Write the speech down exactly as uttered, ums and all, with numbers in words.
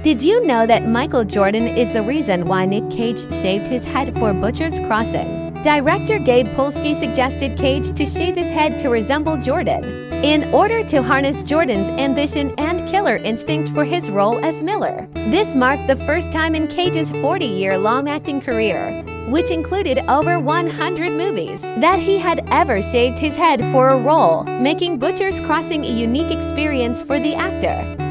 Did you know that Michael Jordan is the reason why Nic Cage shaved his head for Butcher's Crossing? Director Gabe Polsky suggested Cage to shave his head to resemble Jordan, in order to harness Jordan's ambition and killer instinct for his role as Miller. This marked the first time in Cage's forty-year-long acting career, which included over one hundred movies, that he had ever shaved his head for a role, making Butcher's Crossing a unique experience for the actor.